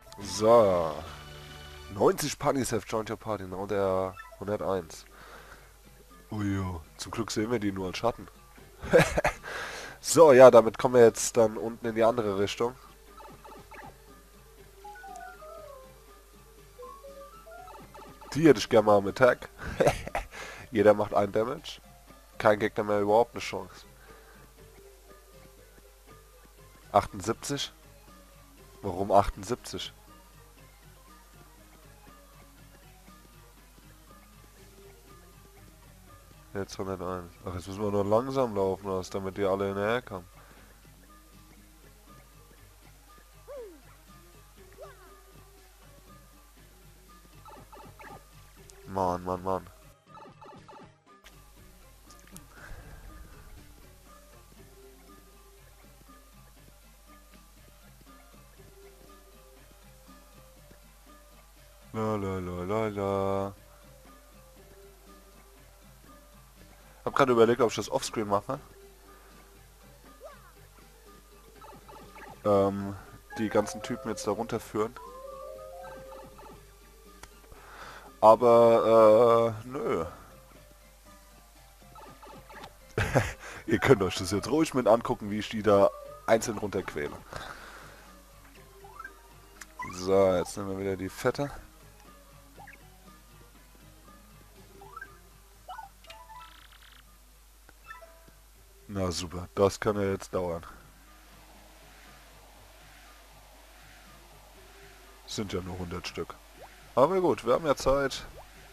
So. 90 Punies have joined your party. Now der 101. Ujo. Zum Glück sehen wir die nur als Schatten. So, ja, damit kommen wir jetzt dann unten in die andere Richtung. Die hätte ich gerne mal am Attack. Jeder macht einen Damage. Kein Gegner mehr überhaupt eine Chance. 78? Warum 78? Jetzt 101. Ach, jetzt müssen wir nur langsam laufen lassen, damit die alle hinterher kommen. Mann, Mann, Mann. La la la la la. Hab gerade überlegt, ob ich das offscreen mache. Ähm, die ganzen Typen jetzt da runterführen. Aber, nö. Ihr könnt euch das jetzt ruhig mit angucken, wie ich die da einzeln runterquäle. So, jetzt nehmen wir wieder die Fette. Na super, das kann ja jetzt dauern. Sind ja nur 100 Stück. Aber gut, wir haben ja Zeit.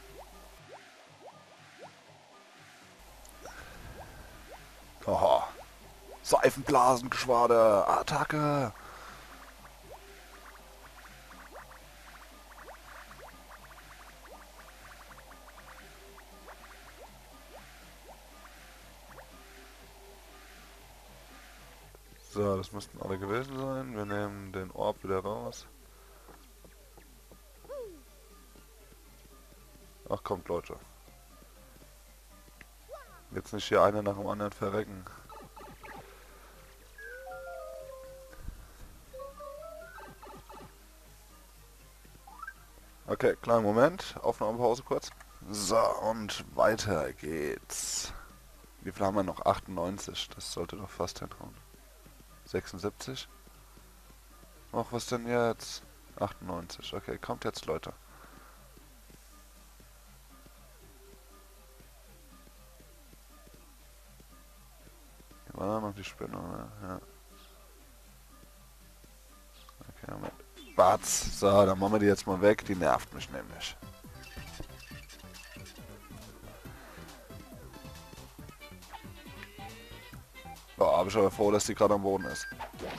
Haha. Seifenblasengeschwader, Attacke! So, das müssten alle gewesen sein. Wir nehmen den Orb wieder raus. Ach kommt, Leute. Jetzt nicht hier einer nach dem anderen verrecken. Okay, kleinen Moment. Aufnahmepause kurz. So, und weiter geht's. Wie viel haben wir noch? 98. Das sollte doch fast hinhauen. 76. Ach, was denn jetzt? 98. Okay, kommt jetzt, Leute. Hier war da noch die Spinne, ne? Ja. Okay, Moment. Batz. So, dann machen wir die jetzt mal weg. Die nervt mich nämlich. Oh, aber ich aber froh, dass die gerade am Boden ist.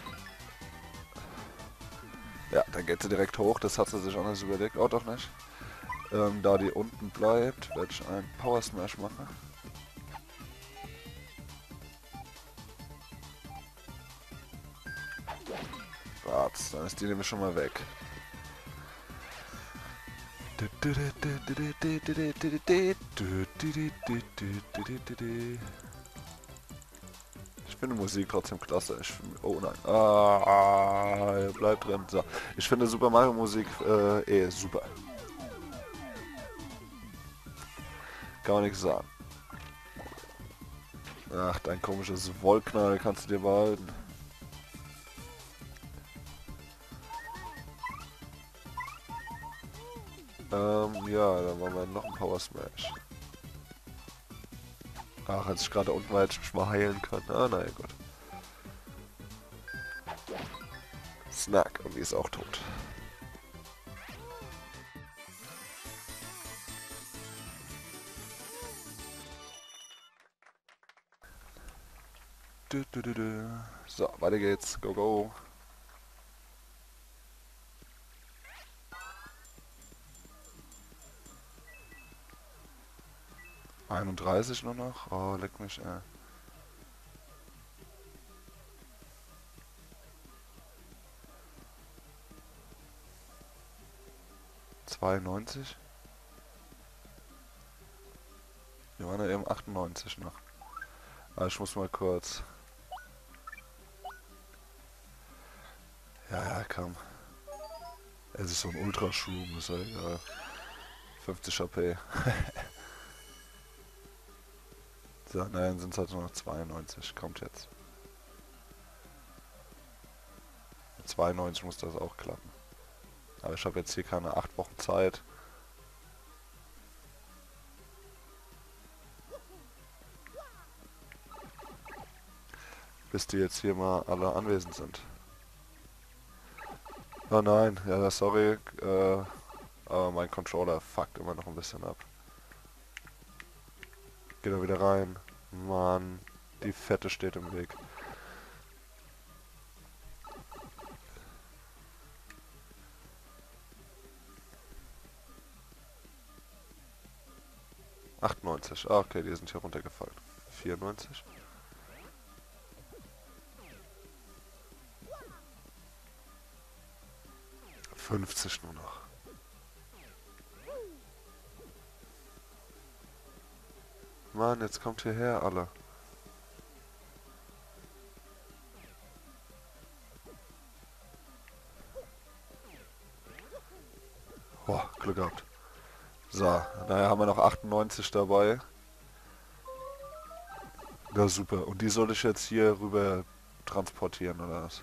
Ja, dann geht sie direkt hoch. Das hat sie sich anders überlegt. Oh, doch nicht. Da die unten bleibt, werde ich einen Power Smash machen. Batz, dann ist die nämlich schon mal weg. Ich finde Musik trotzdem klasse. Oh nein. Bleibt drin. So. Ich finde Super Mario Musik super. Kann man nichts sagen. Ach, dein komisches Wollknall kannst du dir behalten. Ja, dann machen wir noch einen Power Smash. Ach, als ich gerade unten war, hätte ich mich mal heilen können. Ah, naja, gut. Snack, und die ist auch tot. So, weiter geht's. Go, go. – 31 nur noch. Oh, leck mich, 92. Wir waren ja eben 98 noch. Aber ich muss mal kurz. Ja, ja, komm. Es ist so ein Ultra-Shroom, ist ja egal. 50 HP. So, nein, sind es halt nur noch 92. Kommt jetzt. Mit 92 muss das auch klappen. Aber ich habe jetzt hier keine 8 Wochen Zeit. Bis die jetzt hier mal alle anwesend sind. Oh nein, ja sorry, aber mein Controller fuckt immer noch ein bisschen ab. Geht da wieder rein. Mann, die Fette steht im Weg. ...98. Ah, okay, die sind hier runtergefallen. 94. ...50 nur noch. Mann, jetzt kommt hierher alle. Boah, Glück gehabt. So, naja, haben wir noch 98 dabei. Ja, super. Und die soll ich jetzt hier rüber transportieren, oder was?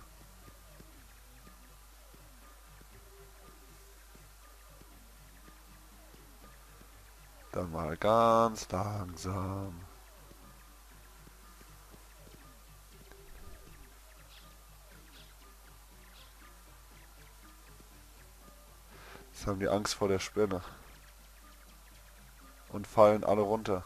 Dann mal ganz langsam. Jetzt haben die Angst vor der Spinne. Und fallen alle runter.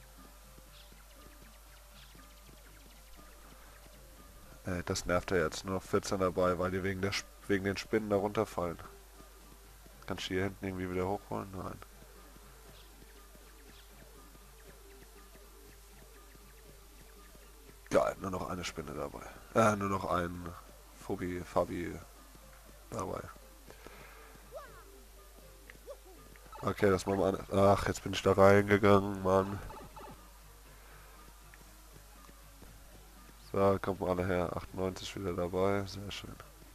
Das nervt ja jetzt. Nur noch 14 dabei, weil die wegen den Spinnen da runterfallen. Kannst du hier hinten irgendwie wieder hochholen? Nein. Geil, nur noch eine Spinne dabei. Nur noch ein Fabi dabei. Okay, das machen wir an. Ach, jetzt bin ich da reingegangen, Mann. So, kommt mal alle her. 98 wieder dabei. Sehr schön.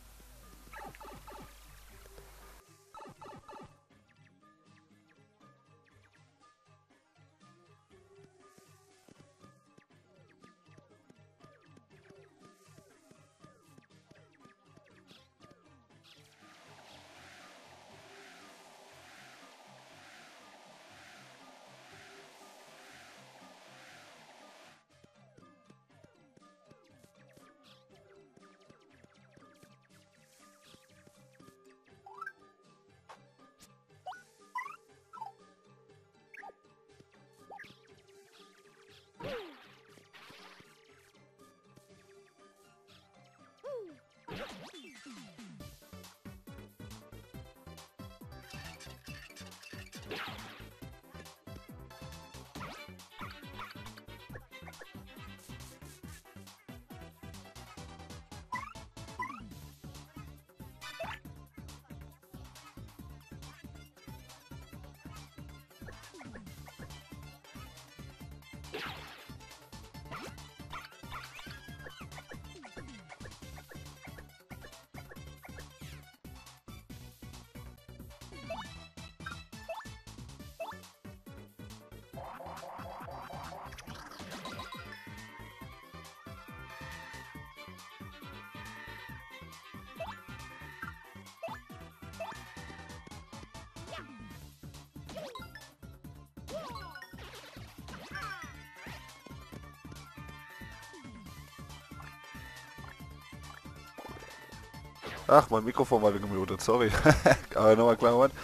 Ach, mein Mikrofon war gemutet, sorry. Aber nochmal kleinen Moment.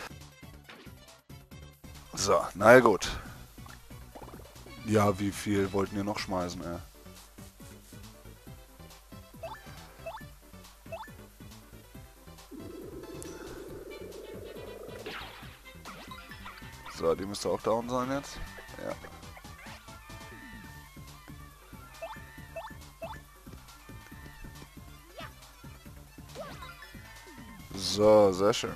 So, na ja, gut. Ja, wie viel wollten ihr noch schmeißen, ey? So, die müsste auch down sein jetzt. Ja. So, sehr schön.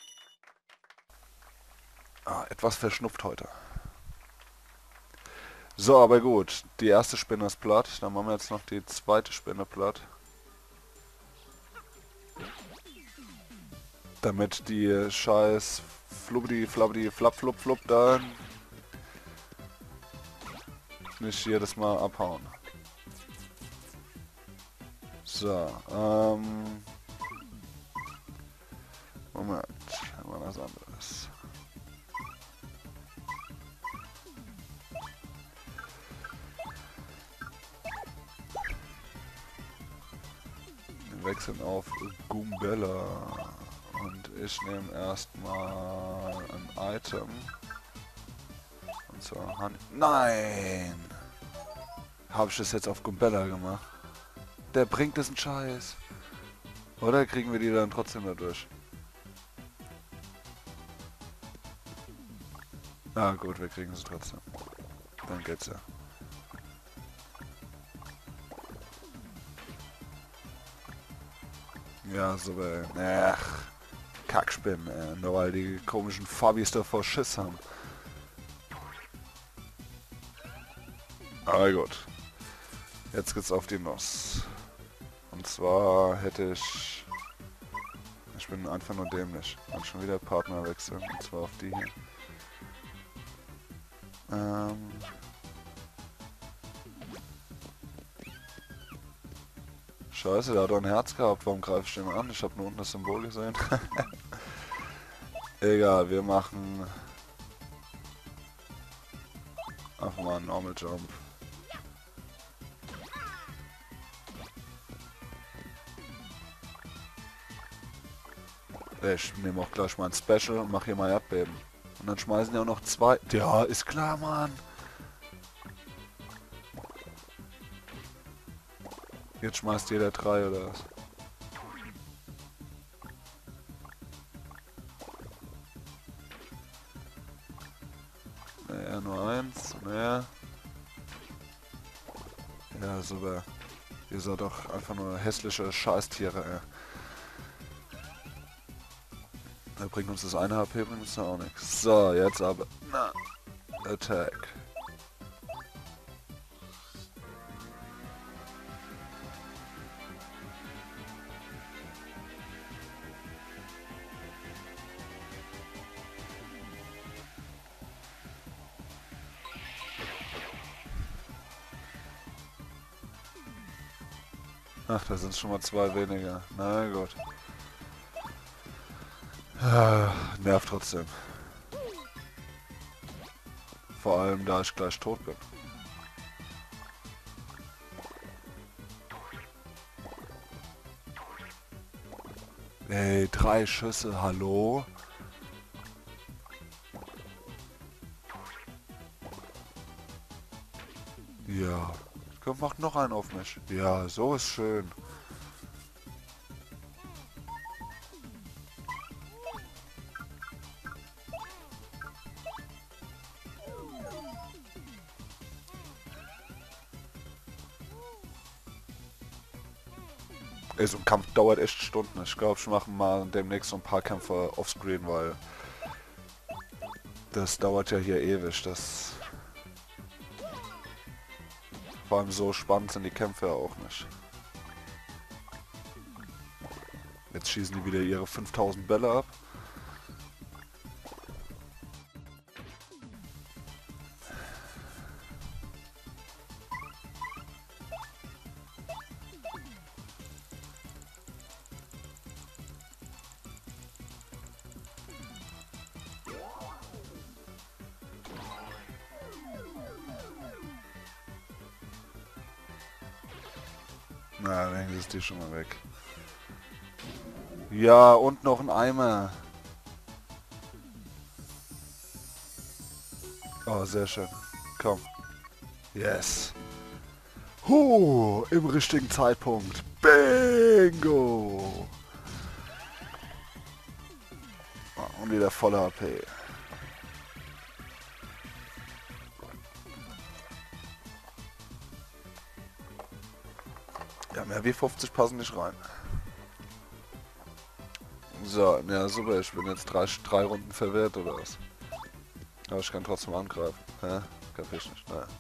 Ah, etwas verschnupft heute. So, aber gut. Die erste Spinne ist platt. Dann machen wir jetzt noch die zweite Spinne platt. Damit die scheiß Flubbidi, Flabbidi, Flapp, Flupp, Flupp da nicht jedes Mal abhauen. So, Moment, mal was anderes. Wir wechseln auf Goombella. Und ich nehme erstmal ein Item. Und zwar Honey. Nein! Habe ich das jetzt auf Goombella gemacht? Der bringt diesen Scheiß. Oder kriegen wir die dann trotzdem da durch? Ah gut, wir kriegen sie trotzdem. Dann geht's ja. Ja, so ach, Kackspinnen, nur weil die komischen Fabis davor Schiss haben. Aber gut. Jetzt geht's auf die Nuss. Und zwar hätte ich... Ich bin einfach nur dämlich. Und schon wieder Partner wechseln. Und zwar auf die hier. Scheiße, der hat doch ein Herz gehabt. Warum greife ich den an? Ich habe nur unten das Symbol gesehen. Egal, wir machen... Einfach mal einen Normal Jump. Ich nehme auch gleich mal ein Special und mache hier mal Erdbeben. Und dann schmeißen die auch noch zwei... Ja, ist klar, Mann. Jetzt schmeißt jeder drei oder was? Naja, nur eins. Naja. Ja, super. Ihr seid doch einfach nur hässliche Scheißtiere, ey. Da bringt uns das eine HP, bringt uns da auch nichts. So, jetzt aber... Na. Attack. Ach, da sind schon mal zwei weniger. Na gut. Nervt trotzdem. Vor allem, da ich gleich tot bin. Ey, 3 Schüsse, hallo? Ja. Komm, mach noch einen auf mich. Ja, so ist schön. Ey, so ein Kampf dauert echt Stunden. Ich glaube, ich mache mal demnächst so ein paar Kämpfe offscreen, weil das dauert ja hier ewig. Das vor allem so spannend sind die Kämpfe ja auch nicht. Jetzt schießen die wieder ihre 5000 Bälle ab. Na, dann ist die schon mal weg. Ja, und noch ein Eimer. Oh, sehr schön. Komm. Yes. Im richtigen Zeitpunkt. Bingo. Und wieder voller HP. Ja, mehr wie 50 passen nicht rein. So, ja super, ich bin jetzt drei Runden verwirrt oder was? Aber ich kann trotzdem angreifen. Hä? Kapier ich nicht. Naja.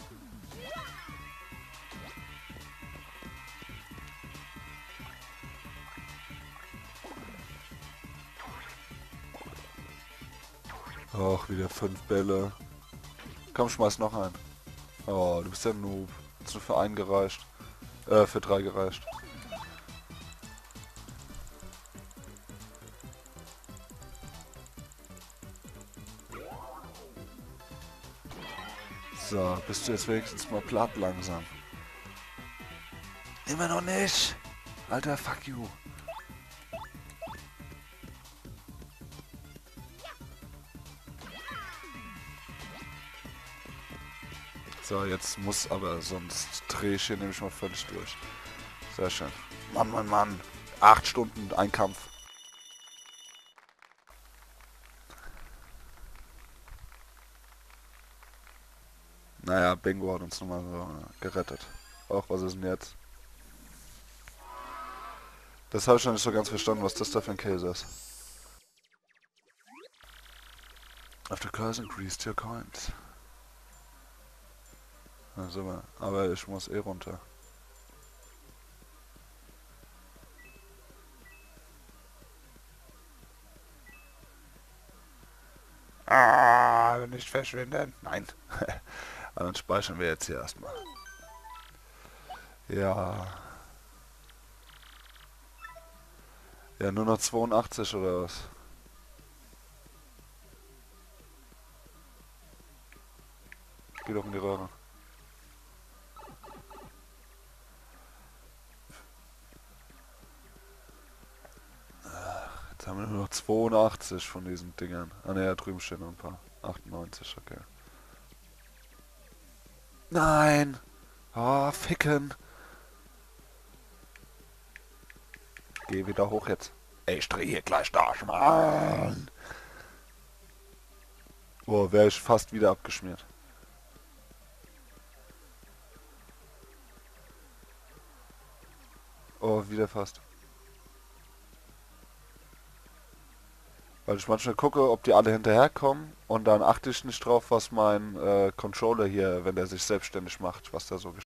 Och, wieder 5 Bälle. Komm, schmeiß noch ein. Oh, du bist ja ein Noob. Hast du für einen gereicht? Für 3 gereicht. So, bist du jetzt wenigstens mal platt langsam? Immer noch nicht! Alter, fuck you. So, jetzt muss aber, sonst drehe ich hier nämlich mal völlig durch. Sehr schön. Mann, Mann, Mann. 8 Stunden, ein Kampf. Naja, Bingo hat uns nochmal so gerettet. Auch, was ist denn jetzt? Das habe ich noch nicht so ganz verstanden, was das da für ein Case ist. After curse increased your coins. Also, aber ich muss eh runter. Ah, nicht verschwinden. Nein. Dann speichern wir jetzt hier erstmal. Ja. Ja, nur noch 82 oder was? Geh doch in die Röhre. Jetzt haben wir nur noch 82 von diesen Dingern. Ah ne, da drüben stehen noch ein paar. 98, okay. Nein! Ah, ficken! Geh wieder hoch jetzt. Ey, ich dreh hier gleich durch, Mann! Boah, wäre ich fast wieder abgeschmiert. Oh, wieder fast. Weil ich manchmal gucke, ob die alle hinterherkommen und dann achte ich nicht drauf, was mein Controller hier, wenn der sich selbstständig macht, was da so